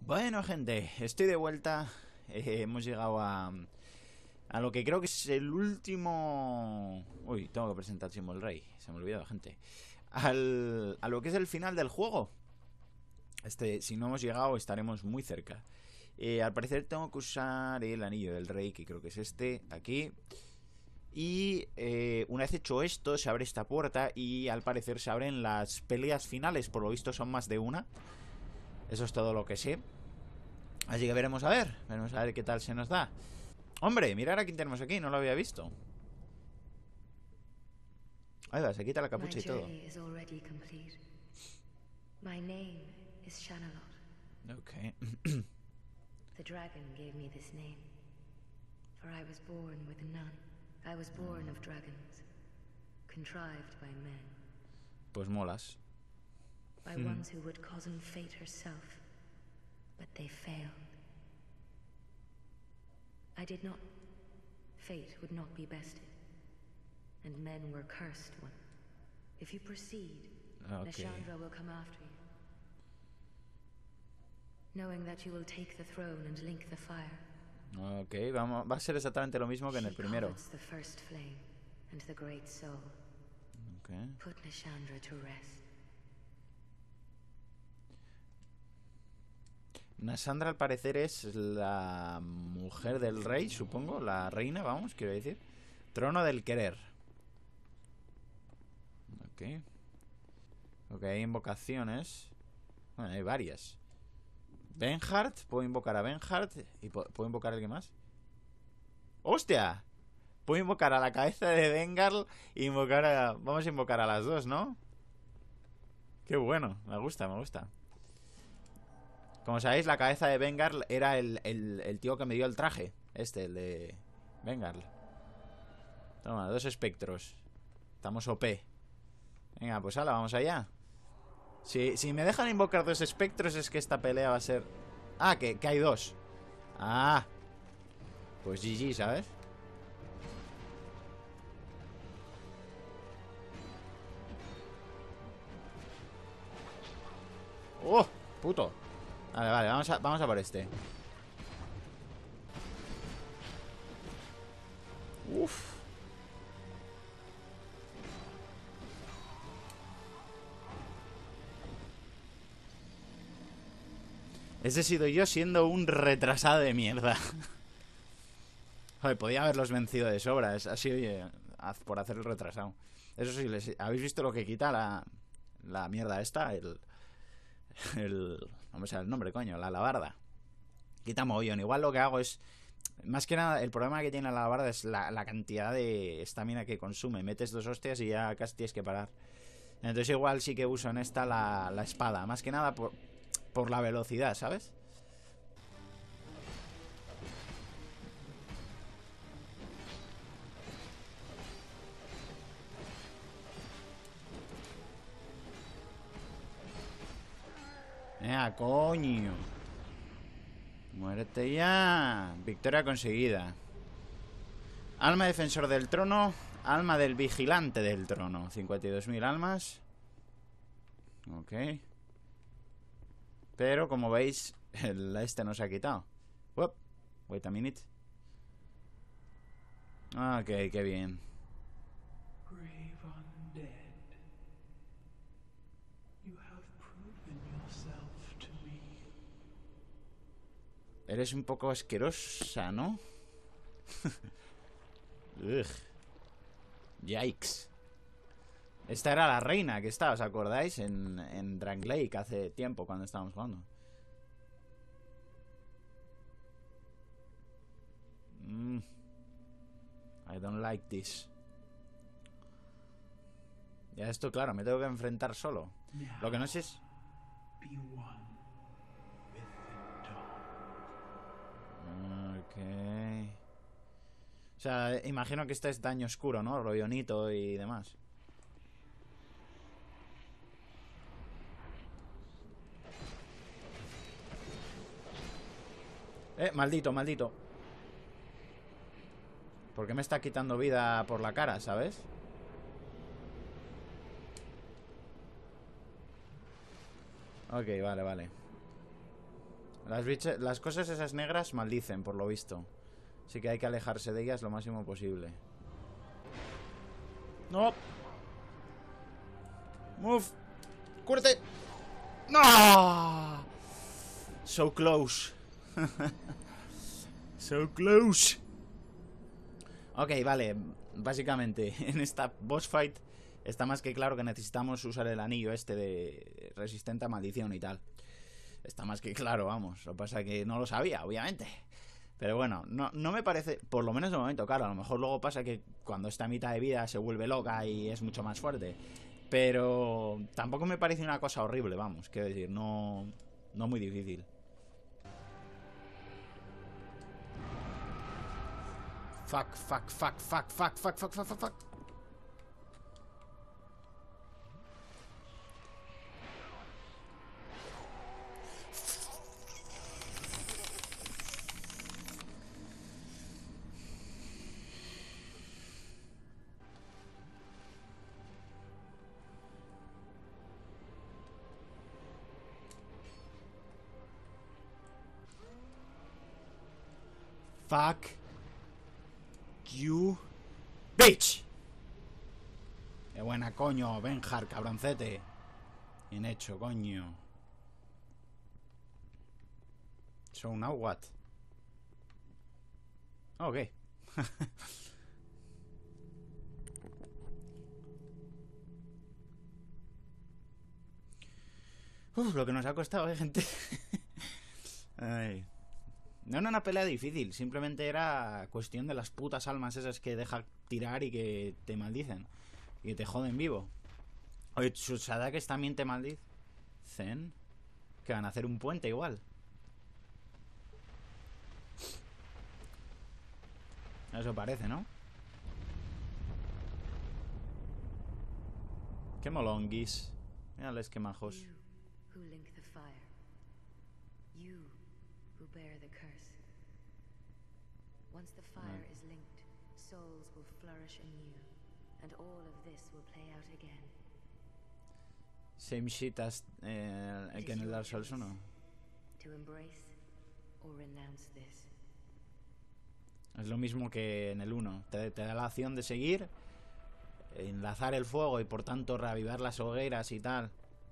Bueno, gente, estoy de vuelta. Hemos llegado a lo que creo que es el último... Uy, tengo que presentar Chimo el Rey. Se me olvidó, gente. A lo que es el final del juego. Si no hemos llegado, estaremos muy cerca. Al parecer tengo que usar el anillo del rey, que creo que es este, aquí. Y una vez hecho esto, se abre esta puerta y al parecer se abren las peleas finales. Por lo visto son más de una. Eso es todo lo que sé. Así que veremos a ver qué tal se nos da. Hombre, mirad a quién tenemos aquí, no lo había visto. Ahí va, se quita la capucha y todo. Ok. The dragon gave me this name, for I was born with none. I was born of dragons, contrived by men. Pues molas. By ones who would cozen fate herself, but they failed. I did not. Fate would not be bested, and men were cursed one. If you proceed, Nashandra will come after you, knowing that you will take the throne and link the fire. Ok, va a ser exactamente lo mismo que en el primero. The first flame and the great soul. Okay. Put Nashandra to rest. Nasandra al parecer es la mujer del rey, supongo. La reina, vamos, quiero decir. Trono del querer. Ok. Ok, hay invocaciones. Bueno, hay varias. Benhart, puedo invocar a Benhart. ¿Y puedo invocar a alguien más? ¡Hostia! Puedo invocar a la cabeza de Vengarl e invocar a... Vamos a invocar a las dos, ¿no? Qué bueno, me gusta, me gusta. Como sabéis, la cabeza de Vengarl era el tío que me dio el traje. El de Vengarl. Toma, 2 espectros. Estamos OP. Venga, pues hala, vamos allá. Si me dejan invocar 2 espectros es que esta pelea va a ser... Ah, que hay 2. Ah. Pues GG, ¿sabes? ¡Oh! Puto. Vale, vamos a por este. Uf. Ese he sido yo siendo un retrasado de mierda. Joder, podía haberlos vencido de sobra. Ha sido por hacer el retrasado. Eso sí, ¿habéis visto lo que quita la mierda esta? Vamos a ver el nombre, coño. La alabarda. Quita mogollón. Igual lo que hago es... Más que nada, el problema que tiene la alabarda es la cantidad de estamina que consume. Metes 2 hostias y ya casi tienes que parar. Entonces igual sí que uso en esta la espada. Más que nada por la velocidad, ¿sabes? Coño. Muérete ya. Victoria conseguida. Alma defensor del trono. Alma del vigilante del trono. 52.000 almas. Ok. Pero como veis, este no se ha quitado. Wait a minute. Ok, qué bien. Grave undead. You have proven yourself to me. Eres un poco asquerosa, ¿no? Ugh. Yikes. Esta era la reina que estaba, ¿os acordáis? En Drangleic hace tiempo cuando estábamos jugando. I don't like this. Ya esto, claro, me tengo que enfrentar solo. Lo que no sé es... Ok. O sea, imagino que este es daño oscuro, ¿no? Rollonito y demás. Maldito, maldito. ¿Por qué me está quitando vida por la cara, sabes? Ok, vale, vale. Las cosas esas negras maldicen, por lo visto. Así que hay que alejarse de ellas lo máximo posible. ¡No! ¡Move! ¡Cúrate! ¡No! So close. So close. Ok, vale. Básicamente, en esta boss fight está más que claro que necesitamos usar el anillo este de resistente a maldición y tal. Está más que claro, vamos. Lo que pasa es que no lo sabía, obviamente. Pero bueno, no me parece, por lo menos de momento, claro, a lo mejor luego pasa que cuando está a mitad de vida se vuelve loca y es mucho más fuerte. Pero tampoco me parece una cosa horrible, vamos, quiero decir, no muy difícil. Fuck. Fuck you, bitch. Qué buena, coño, Benjar, cabroncete. Bien hecho, coño. So now what? Ok. Lo que nos ha costado, gente. Ay. No era una pelea difícil, simplemente era cuestión de las putas almas esas que deja tirar y que te maldicen. Y que te joden vivo. Oye, Tsusadakes también te maldicen. Que van a hacer un puente igual. Eso parece, ¿no? Qué molonguis. Mírales qué majos. Bear the curse. Once the fire is linked, souls will flourish anew, and all of this will play out again. Same shit as el que en el Dark Souls 1. To embrace or renounce this. Es lo mismo que en el 1. Te da la opción de seguir, enlazar el fuego y por tanto reavivar las hogueras y tal.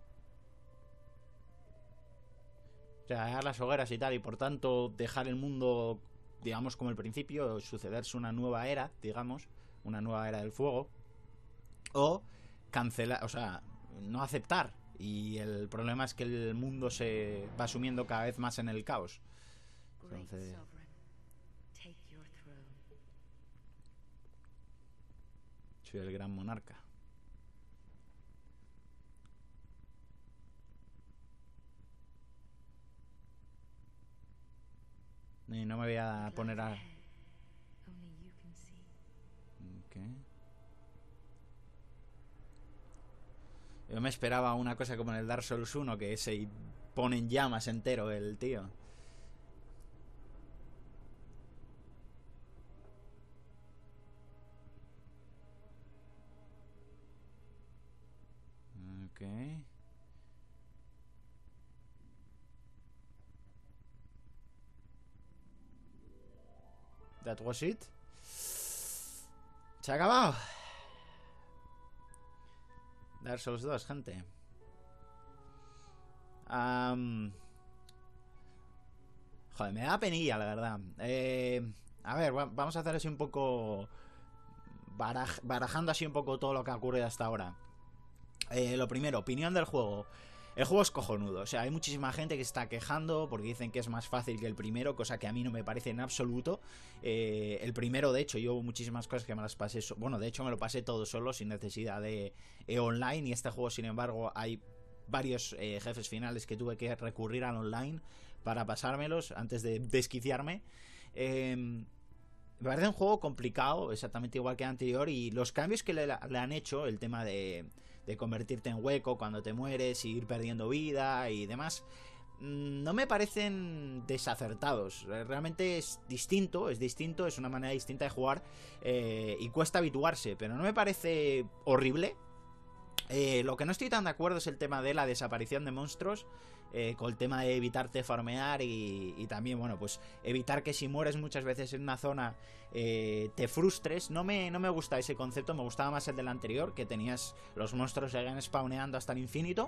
O sea, dejar las hogueras y tal, y por tanto dejar el mundo, digamos, como el principio, sucederse una nueva era, digamos, una nueva era del fuego, o cancelar, o sea, no aceptar. Y el problema es que el mundo se va sumiendo cada vez más en el caos. Entonces... soy el gran monarca. Y no me voy a poner a... Okay. Yo me esperaba una cosa como en el Dark Souls 1, que se pone en llamas entero el tío. Ok. That was it. Se ha acabado. Dark Souls 2, gente. Joder, me da penilla, la verdad. A ver, vamos a hacer así un poco... barajando así un poco todo lo que ha ocurrido hasta ahora. Lo primero, opinión del juego. El juego es cojonudo, o sea, hay muchísima gente que está quejando porque dicen que es más fácil que el primero, cosa que a mí no me parece en absoluto. El primero, de hecho, yo hubo muchísimas cosas que me las pasé, bueno, de hecho me lo pasé todo solo, sin necesidad de online, y este juego, sin embargo, hay varios jefes finales que tuve que recurrir al online para pasármelos antes de desquiciarme. Me parece un juego complicado, exactamente igual que el anterior, y los cambios que le han hecho, el tema de convertirte en hueco cuando te mueres y ir perdiendo vida y demás, no me parecen desacertados. Realmente es distinto, es una manera distinta de jugar, y cuesta habituarse, pero no me parece horrible. Lo que no estoy tan de acuerdo es el tema de la desaparición de monstruos. con el tema de evitarte farmear y también, bueno, pues evitar que si mueres muchas veces en una zona te frustres. No me gusta ese concepto, me gustaba más el del anterior, que tenías los monstruos seguían spawneando hasta el infinito.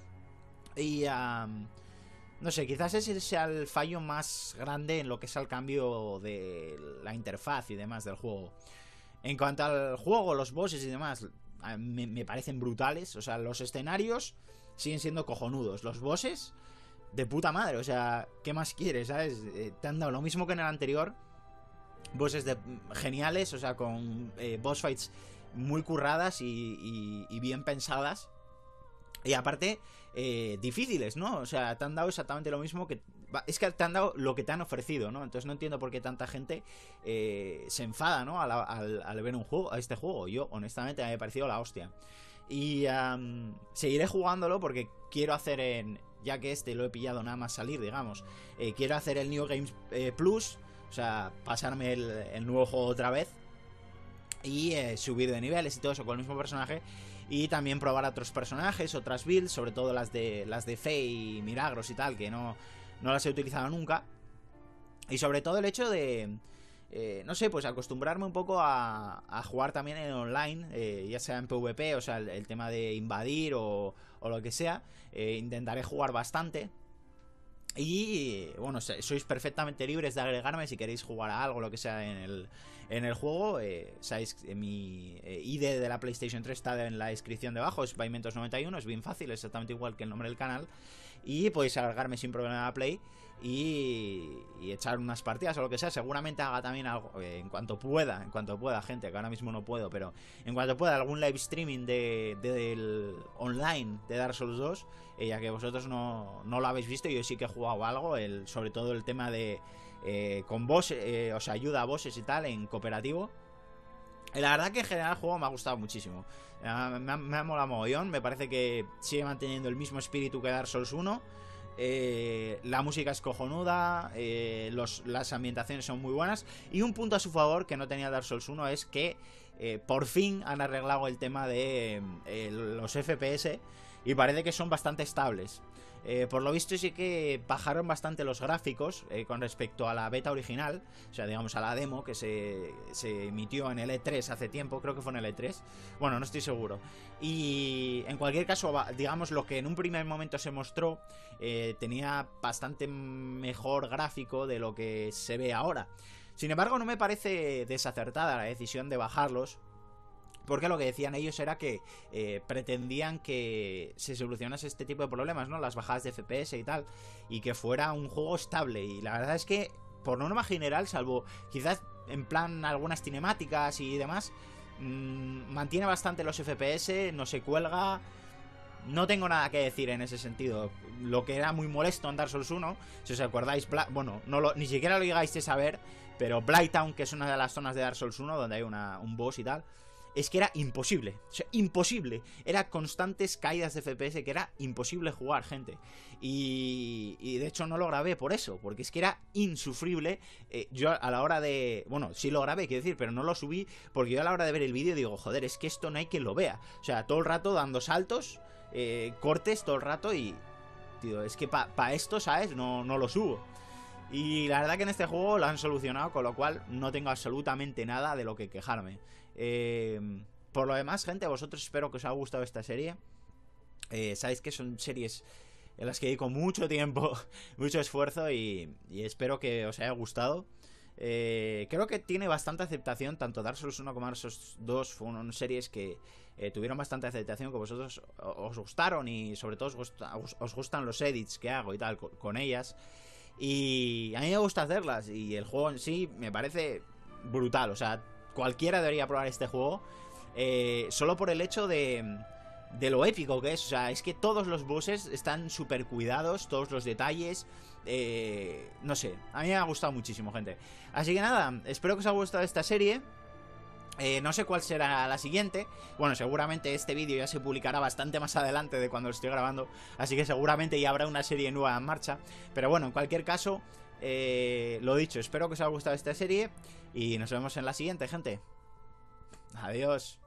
Y no sé, quizás ese sea el fallo más grande en lo que es el cambio de la interfaz y demás del juego. En cuanto al juego, los bosses y demás, me parecen brutales. O sea, los escenarios siguen siendo cojonudos. Los bosses, de puta madre. O sea, ¿qué más quieres, sabes? Te han dado lo mismo que en el anterior. Bosses geniales, o sea, con boss fights muy curradas y bien pensadas. Y aparte, difíciles, ¿no? O sea, te han dado exactamente lo mismo que... Es que te han dado lo que te han ofrecido, ¿no? Entonces no entiendo por qué tanta gente se enfada, ¿no? Al ver a este juego. Yo, honestamente, me ha parecido la hostia. Y seguiré jugándolo porque quiero hacer ya que lo he pillado nada más salir, digamos. Quiero hacer el New Games Plus. O sea, pasarme el nuevo juego otra vez. Y subir de niveles y todo eso con el mismo personaje. Y también probar a otros personajes, otras builds, sobre todo las de fe y milagros y tal, que no las he utilizado nunca. Y sobre todo el hecho de, no sé, pues acostumbrarme un poco a jugar también en online, ya sea en PvP, o sea, el tema de invadir o lo que sea. Intentaré jugar bastante. Y bueno, sois perfectamente libres de agregarme si queréis jugar a algo, lo que sea en el juego. Sabéis, mi ID de la PlayStation 3 está en la descripción debajo, es Paimentos91, es bien fácil, es exactamente igual que el nombre del canal. Y podéis agregarme sin problema a Play y echar unas partidas o lo que sea. Seguramente haga también algo, en cuanto pueda, gente, que ahora mismo no puedo, pero en cuanto pueda, algún live streaming del online de Dark Souls 2, ya que vosotros no lo habéis visto. Yo sí que he jugado algo, sobre todo el tema de con bosses, o sea, ayuda a bosses y tal en cooperativo. La verdad que en general el juego me ha gustado muchísimo. Me ha molado mogollón. Me parece que sigue manteniendo el mismo espíritu que Dark Souls 1. La música es cojonuda, las ambientaciones son muy buenas. Y un punto a su favor que no tenía Dark Souls 1 es que por fin han arreglado el tema de los FPS. Y parece que son bastante estables. Por lo visto sí que bajaron bastante los gráficos con respecto a la beta original. O sea, digamos a la demo que se emitió en el E3 hace tiempo. Creo que fue en el E3. Bueno, no estoy seguro. Y en cualquier caso, digamos, lo que en un primer momento se mostró tenía bastante mejor gráfico de lo que se ve ahora. Sin embargo, no me parece desacertada la decisión de bajarlos, porque lo que decían ellos era que pretendían que se solucionase este tipo de problemas, ¿no? Las bajadas de FPS y tal, y que fuera un juego estable. Y la verdad es que, por norma general, salvo quizás en plan algunas cinemáticas y demás, mantiene bastante los FPS, no se cuelga. No tengo nada que decir en ese sentido. Lo que era muy molesto en Dark Souls 1, si os acordáis, bueno, ni siquiera lo llegáis a saber, pero Blighttown, que es una de las zonas de Dark Souls 1 donde hay un boss y tal, es que era imposible, o sea, imposible. Era constantes caídas de FPS, que era imposible jugar, gente. Y de hecho no lo grabé por eso, porque es que era insufrible. Yo a la hora de... Bueno, sí lo grabé, quiero decir, pero no lo subí, porque yo a la hora de ver el vídeo digo, joder, es que esto no hay quien lo vea. O sea, todo el rato dando saltos, cortes todo el rato y... Tío, es que para esto, ¿sabes? No lo subo. Y la verdad que en este juego lo han solucionado, con lo cual no tengo absolutamente nada de lo que quejarme. Por lo demás, gente, a vosotros espero que os haya gustado esta serie. Sabéis que son series en las que dedico mucho tiempo, mucho esfuerzo y espero que os haya gustado. Creo que tiene bastante aceptación. Tanto Dark Souls 1 como Dark Souls 2 fueron series que tuvieron bastante aceptación, que vosotros os gustaron y sobre todo os gustan los edits que hago y tal con ellas. Y a mí me gusta hacerlas. Y el juego en sí me parece brutal. O sea, cualquiera debería probar este juego, solo por el hecho de lo épico que es. O sea, es que todos los bosses están súper cuidados, todos los detalles. No sé, a mí me ha gustado muchísimo, gente. Así que nada, espero que os haya gustado esta serie. No sé cuál será la siguiente. Bueno, seguramente este vídeo ya se publicará bastante más adelante de cuando lo estoy grabando, así que seguramente ya habrá una serie nueva en marcha. Pero bueno, en cualquier caso, lo dicho, espero que os haya gustado esta serie y nos vemos en la siguiente, gente. Adiós.